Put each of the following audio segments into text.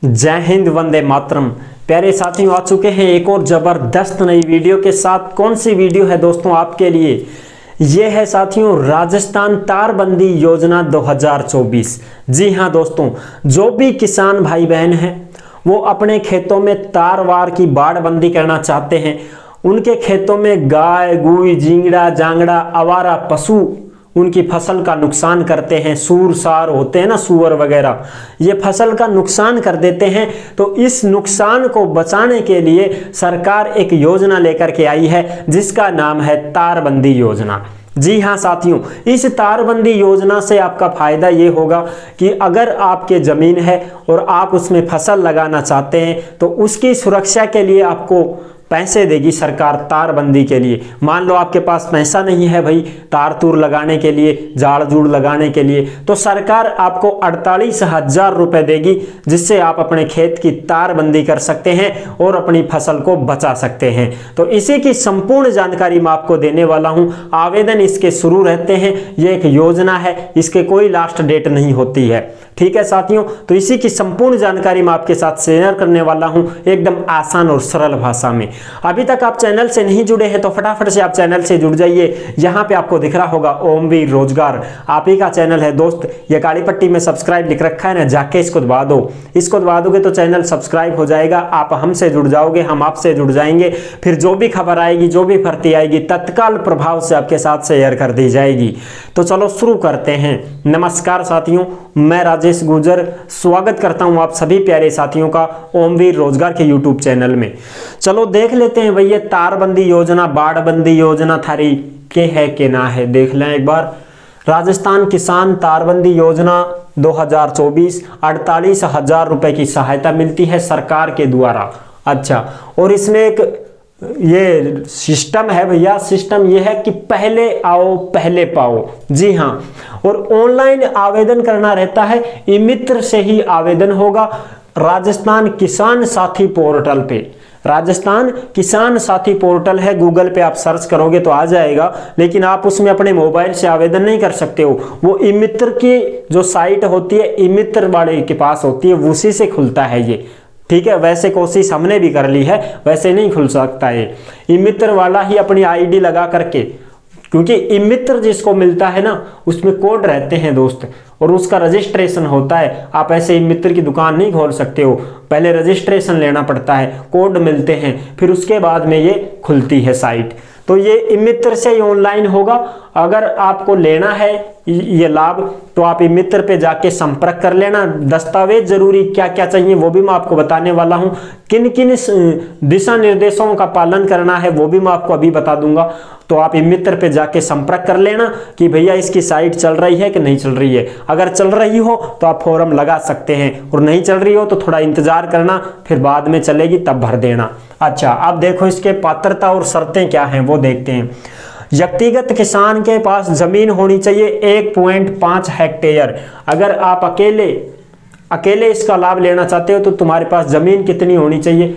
जय हिंद, वंदे मातरम। प्यारे साथियों, आ चुके हैं एक और जबरदस्त नई वीडियो के साथ। कौन सी वीडियो है दोस्तों आपके लिए? ये है साथियों राजस्थान तारबंदी योजना 2024। जी हाँ दोस्तों, जो भी किसान भाई बहन हैं वो अपने खेतों में तारवार की बाड़बंदी करना चाहते हैं, उनके खेतों में गाय गुई जिंगड़ा जांगड़ा आवारा पशु उनकी फसल का नुकसान करते हैं, सूर सार होते हैं ना, सूअर वगैरह, ये फसल का नुकसान कर देते हैं। तो इस नुकसान को बचाने के लिए सरकार एक योजना लेकर के आई है जिसका नाम है तारबंदी योजना। जी हाँ साथियों, इस तारबंदी योजना से आपका फायदा ये होगा कि अगर आपके जमीन है और आप उसमें फसल लगाना चाहते हैं तो उसकी सुरक्षा के लिए आपको पैसे देगी सरकार तारबंदी के लिए। मान लो आपके पास पैसा नहीं है भाई तार तूर लगाने के लिए, जाड़ जूड़ लगाने के लिए, तो सरकार आपको 48,000 रुपए देगी जिससे आप अपने खेत की तारबंदी कर सकते हैं और अपनी फसल को बचा सकते हैं। तो इसी की संपूर्ण जानकारी मैं आपको देने वाला हूं। आवेदन इसके शुरू रहते हैं, ये एक योजना है, इसके कोई लास्ट डेट नहीं होती है। ठीक है साथियों, तो इसी की संपूर्ण जानकारी मैं आपके साथ शेयर करने वाला हूं एकदम आसान और सरल भाषा में। अभी तक आप चैनल से नहीं जुड़े हैं तो फटाफट से आप चैनल से जुड़ जाइए। यहां पे आपको दिख रहा होगा ओमवीर रोजगार, आप ही का चैनल है दोस्त। ये काली पट्टी में सब्सक्राइब लिख रखा है ना, जाके इसको दबा दो। इसको दबा दोगे तो चैनल सब्सक्राइब हो जाएगा, आप हमसे जुड़ जाओगे, हम आपसे जुड़ जाएंगे। फिर जो भी खबर आएगी, जो भी भर्ती आएगी, तत्काल प्रभाव से आपके साथ शेयर कर दी जाएगी। तो चलो शुरू करते हैं। नमस्कार साथियों, मैं राजेश गुर्जर स्वागत करता हूं आप सभी प्यारे साथियों का ओमवीर रोजगार के यूट्यूब चैनल में। चलो देख लेते हैं भैया तारबंदी योजना, बाड़बंदी योजना थारी के है कि ना है, देख लें एक बार। राजस्थान किसान तारबंदी योजना 2024, 48,000 रुपए की सहायता मिलती है सरकार के द्वारा। अच्छा, और इसमें एक ये सिस्टम है भैया, सिस्टम ये है कि पहले आओ पहले पाओ। जी हाँ, और ऑनलाइन आवेदन करना रहता है, ई मित्र से ही आवेदन होगा राजस्थान किसान साथी पोर्टल पे। राजस्थान किसान साथी पोर्टल है, गूगल पे आप सर्च करोगे तो आ जाएगा, लेकिन आप उसमें अपने मोबाइल से आवेदन नहीं कर सकते हो। वो ई मित्र की जो साइट होती है ई मित्र वाले के पास होती है, उसी से खुलता है ये। ठीक है, वैसे कोशिश हमने भी कर ली है, वैसे नहीं खुल सकता है। ई मित्र वाला ही अपनी आईडी लगा करके, क्योंकि ई मित्र जिसको मिलता है ना उसमें कोड रहते हैं दोस्त, और उसका रजिस्ट्रेशन होता है। आप ऐसे ई मित्र की दुकान नहीं खोल सकते हो, पहले रजिस्ट्रेशन लेना पड़ता है, कोड मिलते हैं, फिर उसके बाद में ये खुलती है साइट। तो ये ई मित्र से ऑनलाइन होगा। अगर आपको लेना है ये लाभ तो आप ई मित्र पे जाके संपर्क कर लेना। दस्तावेज जरूरी क्या क्या चाहिए वो भी मैं आपको बताने वाला हूं, किन किन दिशा निर्देशों का पालन करना है वो भी मैं आपको अभी बता दूंगा। तो आप ई मित्र पे जाके संपर्क कर लेना कि भैया इसकी साइट चल रही है कि नहीं चल रही है। अगर चल रही हो तो आप फॉर्म लगा सकते हैं, और नहीं चल रही हो तो थोड़ा इंतजार करना, फिर बाद में चलेगी तब भर देना। अच्छा, अब देखो इसके पात्रता और शर्तें क्या हैं वो देखते हैं। व्यक्तिगत किसान के पास जमीन होनी चाहिए 1.5 हेक्टेयर। अगर आप अकेले इसका लाभ लेना चाहते हो तो तुम्हारे पास जमीन कितनी होनी चाहिए?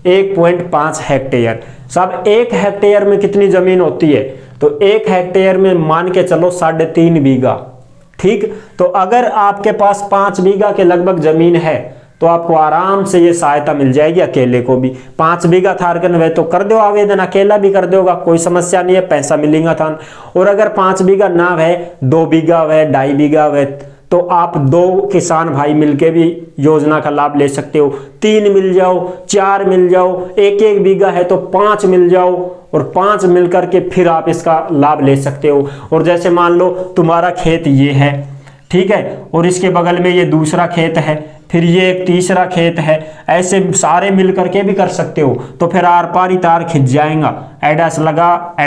1.5 हेक्टेयर। सब 1 हेक्टेयर में कितनी जमीन होती है? तो 1 हेक्टेयर में मान के चलो 3.5 बीघा। ठीक, तो अगर आपके पास 5 बीघा के लगभग जमीन है तो आपको आराम से ये सहायता मिल जाएगी। अकेले को भी 5 बीघा थारकन वे तो कर दो आवेदन, अकेला भी कर दोगा, कोई समस्या नहीं है, पैसा मिलेगा था। और अगर 5 बीघा ना है, 2 बीघा है, 2.5 बीघा है, तो आप 2 किसान भाई मिलके भी योजना का लाभ ले सकते हो। 3 मिल जाओ, 4 मिल जाओ, 1-1 बीघा है तो 5 मिल जाओ, और 5 मिल करके फिर आप इसका लाभ ले सकते हो। और जैसे मान लो तुम्हारा खेत ये है, ठीक है, और इसके बगल में ये दूसरा खेत है, फिर ये एक तीसरा खेत है, ऐसे सारे मिल करके भी कर सकते हो। तो फिर आर पार ही तार खिंच जाएगा, एडैस लगा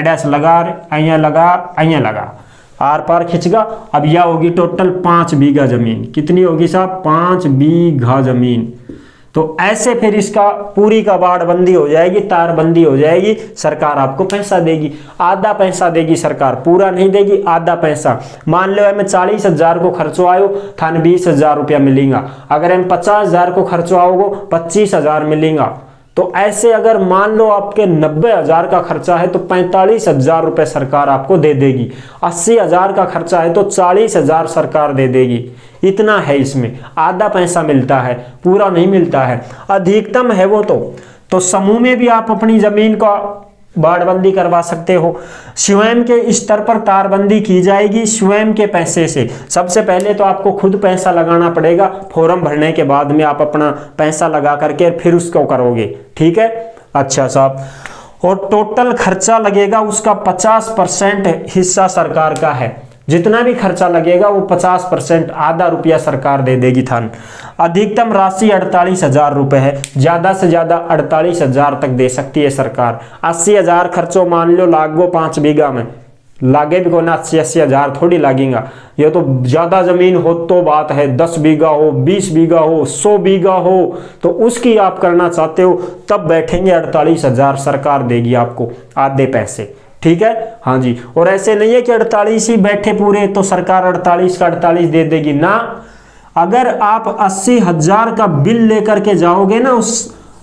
अइया लगा, आर पार खिंचगा। अब यह होगी टोटल 5 बीघा जमीन। कितनी होगी साहब? 5 बीघा जमीन। तो ऐसे फिर इसका पूरी का बाड़बंदी हो जाएगी, तारबंदी हो जाएगी, सरकार आपको पैसा देगी। आधा पैसा देगी सरकार, पूरा नहीं देगी, आधा पैसा। मान लो हमें 40,000 को खर्चो आयो, थान 20,000 रुपया मिलेगा। अगर हम 50,000 को खर्चो आओगे 25,000 मिलेगा। तो ऐसे अगर मान लो आपके 90,000 का खर्चा है तो 45,000 रुपये सरकार आपको दे देगी। 80,000 का खर्चा है तो 40,000 सरकार दे देगी। इतना है इसमें, आधा पैसा मिलता है, पूरा नहीं मिलता है, अधिकतम है वो। तो समूह में भी आप अपनी जमीन का बाड़बंदी करवा सकते हो। स्वयं के स्तर पर तारबंदी की जाएगी स्वयं के पैसे से। सबसे पहले तो आपको खुद पैसा लगाना पड़ेगा, फॉर्म भरने के बाद में आप अपना पैसा लगा करके फिर उसको करोगे, ठीक है। अच्छा साहब, और टोटल खर्चा लगेगा उसका 50% हिस्सा सरकार का है। जितना भी खर्चा लगेगा वो 50%, आधा रुपया सरकार दे देगी थान। अधिकतम राशि 48,000 रुपये है, ज़्यादा से ज़्यादा 48,000 तक दे सकती है सरकार। 80,000 खर्चो मान लो लागो 5 बीघा में, लागे भी को ना 80,000 थोड़ी लागेगा। ये तो ज़्यादा ज़मीन हो तो बात है, 10 बीघा हो, 20 बीघा हो, 100 बीघा हो, तो उसकी आप करना चाहते हो तब बैठेंगे 48,000 सरकार देगी आपको आधे पैसे, ठीक है। हाँ जी, और ऐसे नहीं है कि 48 ही बैठे पूरे तो सरकार 48 का 48 दे देगी ना। अगर आप 80,000 का बिल लेकर के जाओगे ना उस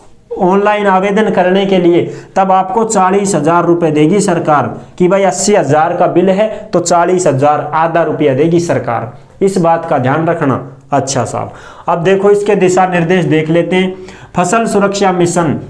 ऑनलाइन आवेदन करने के लिए, तब आपको 40,000 रुपये देगी सरकार कि भाई 80,000 का बिल है तो 40,000 आधा रुपया देगी सरकार। इस बात का ध्यान रखना। अच्छा साहब, अब देखो इसके दिशा निर्देश देख लेते हैं। फसल सुरक्षा मिशन,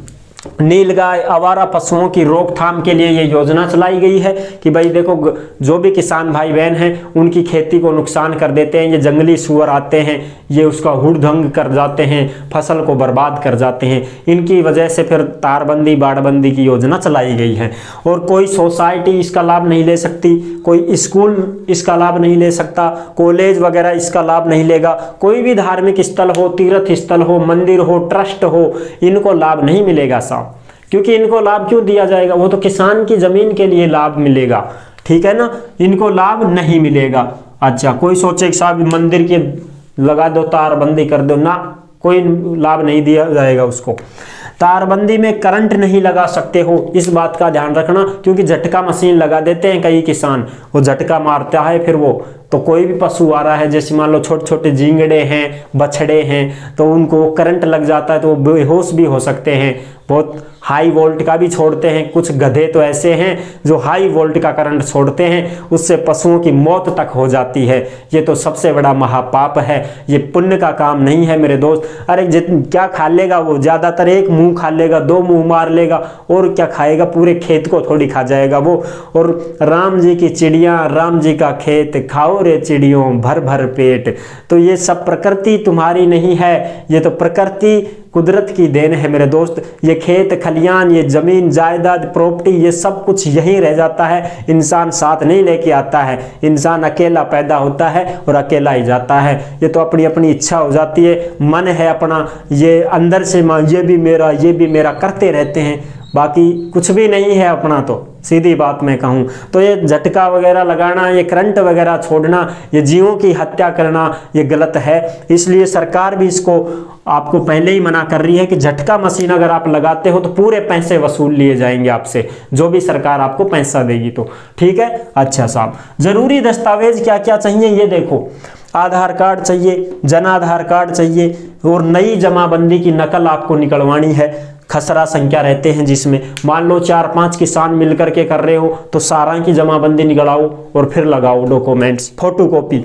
नीलगाय आवारा पशुओं की रोकथाम के लिए ये योजना चलाई गई है कि भाई देखो जो भी किसान भाई बहन हैं उनकी खेती को नुकसान कर देते हैं, ये जंगली सूअर आते हैं, ये उसका हुड़दंग कर जाते हैं, फसल को बर्बाद कर जाते हैं। इनकी वजह से फिर तारबंदी बाड़बंदी की योजना चलाई गई है। और कोई सोसाइटी इसका लाभ नहीं ले सकती, कोई स्कूल इसका लाभ नहीं ले सकता, कॉलेज वगैरह इसका लाभ नहीं लेगा। कोई भी धार्मिक स्थल हो, तीर्थ स्थल हो, मंदिर हो, ट्रस्ट हो, इनको लाभ नहीं मिलेगा साहब। क्योंकि इनको लाभ क्यों दिया जाएगा, वो तो किसान की जमीन के लिए लाभ मिलेगा, ठीक है ना, इनको लाभ नहीं मिलेगा। अच्छा, कोई सोचे कि साहब मंदिर के लगा दो तारबंदी कर दो, ना, कोई लाभ नहीं दिया जाएगा उसको। तारबंदी में करंट नहीं लगा सकते हो, इस बात का ध्यान रखना, क्योंकि झटका मशीन लगा देते हैं कई किसान, वो झटका मारता है फिर वो, तो कोई भी पशु आ रहा है, जैसे मान लो छोटे छोटे झींगड़े हैं, बछड़े हैं, तो उनको करंट लग जाता है तो वो बेहोश भी हो सकते हैं। बहुत हाई वोल्ट का भी छोड़ते हैं, कुछ गधे तो ऐसे हैं जो हाई वोल्ट का करंट छोड़ते हैं, उससे पशुओं की मौत तक हो जाती है। ये तो सबसे बड़ा महापाप है, ये पुण्य का काम नहीं है मेरे दोस्त। अरे क्या खा लेगा वो, ज़्यादातर एक मुंह खा लेगा, 2 मुंह मार लेगा, और क्या खाएगा, पूरे खेत को थोड़ी खा जाएगा वो। और राम जी की चिड़िया, राम जी का खेत, खाओ रे चिड़ियों भर भर पेट। तो ये सब प्रकृति तुम्हारी नहीं है, ये तो प्रकृति कुदरत की देन है मेरे दोस्त। ये खेत खलियान, ये जमीन जायदाद प्रॉपर्टी, ये सब कुछ यहीं रह जाता है, इंसान साथ नहीं लेके आता है। इंसान अकेला पैदा होता है और अकेला ही जाता है। ये तो अपनी अपनी इच्छा हो जाती है, मन है अपना, ये अंदर से ये भी मेरा, ये भी मेरा करते रहते हैं, बाकी कुछ भी नहीं है अपना। तो सीधी बात मैं कहूँ तो ये झटका वगैरह लगाना, ये करंट वगैरह छोड़ना, ये जीवों की हत्या करना, ये गलत है। इसलिए सरकार भी इसको आपको पहले ही मना कर रही है कि झटका मशीन अगर आप लगाते हो तो पूरे पैसे वसूल लिए जाएंगे आपसे, जो भी सरकार आपको पैसा देगी तो, ठीक है। अच्छा साहब, जरूरी दस्तावेज क्या क्या चाहिए ये देखो। आधार कार्ड चाहिए, जन आधार कार्ड चाहिए, और नई जमाबंदी की नकल आपको निकलवानी है। खसरा संख्या रहते हैं जिसमें मान लो 4-5 किसान मिलकर के कर रहे हो तो सारा की जमाबंदी निकलाओ और फिर लगाओ डॉक्यूमेंट्स, फोटोकॉपी।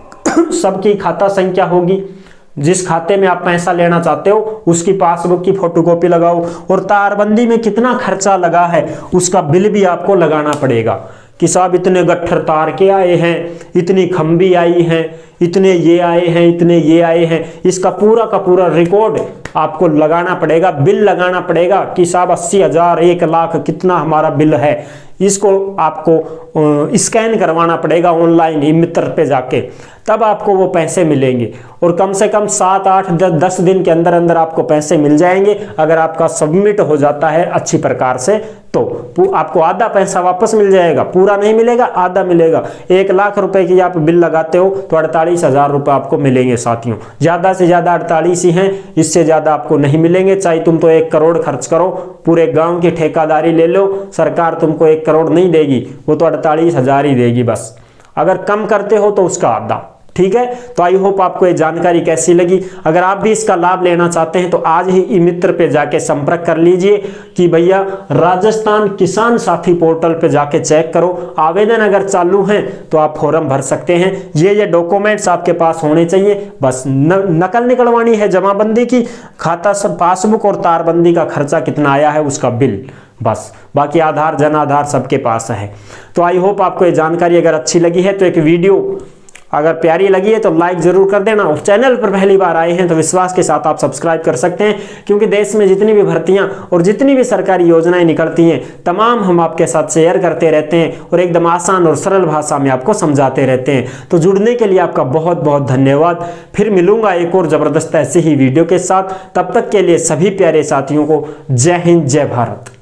सबकी खाता संख्या होगी, जिस खाते में आप पैसा लेना चाहते हो उसकी पासबुक की फोटोकॉपी लगाओ। और तारबंदी में कितना खर्चा लगा है उसका बिल भी आपको लगाना पड़ेगा कि साहब इतने गट्ठर तार के आए हैं, इतनी खंबी आई हैं, इतने ये आए हैं, इतने ये आए हैं। इसका पूरा का पूरा रिकॉर्ड आपको लगाना पड़ेगा, बिल लगाना पड़ेगा कि साहब 80,000, 1 लाख कितना हमारा बिल है। इसको आपको स्कैन करवाना पड़ेगा ऑनलाइन ई मित्र पे जाके, तब आपको वो पैसे मिलेंगे। और कम से कम 7, 8, 10 दिन के अंदर अंदर आपको पैसे मिल जाएंगे अगर आपका सबमिट हो जाता है अच्छी प्रकार से। तो आपको आधा पैसा वापस मिल जाएगा, पूरा नहीं मिलेगा, आधा मिलेगा। 1 लाख रुपए की आप बिल लगाते हो तो 48,000 रुपये आपको मिलेंगे साथियों। ज़्यादा से ज़्यादा 48 ही हैं, इससे ज़्यादा आपको नहीं मिलेंगे। चाहे तुम तो 1 करोड़ खर्च करो, पूरे गांव की ठेकेदारी ले लो, सरकार तुमको 1 करोड़ नहीं देगी, वो तो 48,000 ही देगी बस। अगर कम करते हो तो उसका आधा। ठीक है। तो आई होप आपको ये जानकारी कैसी लगी। अगर आप भी इसका लाभ लेना चाहते हैं तो आज ही ई मित्र पे जाके संपर्क कर लीजिए कि भैया राजस्थान किसान साथी पोर्टल पे जाके चेक करो, आवेदन अगर चालू है तो आप फॉर्म भर सकते हैं। ये डॉक्यूमेंट्स आपके पास होने चाहिए, बस नकल निकलवानी है जमाबंदी की, खाता पासबुक और तारबंदी का खर्चा कितना आया है उसका बिल, बस। बाकी आधार जन आधार सबके पास है। तो आई होप आपको ये जानकारी अगर अच्छी लगी है तो एक वीडियो अगर प्यारी लगी है तो लाइक जरूर कर देना, और चैनल पर पहली बार आए हैं तो विश्वास के साथ आप सब्सक्राइब कर सकते हैं, क्योंकि देश में जितनी भी भर्तियां और जितनी भी सरकारी योजनाएं निकलती हैं तमाम हम आपके साथ शेयर करते रहते हैं और एकदम आसान और सरल भाषा में आपको समझाते रहते हैं। तो जुड़ने के लिए आपका बहुत बहुत धन्यवाद। फिर मिलूंगा एक और जबरदस्त ऐसे ही वीडियो के साथ। तब तक के लिए सभी प्यारे साथियों को जय हिंद, जय भारत।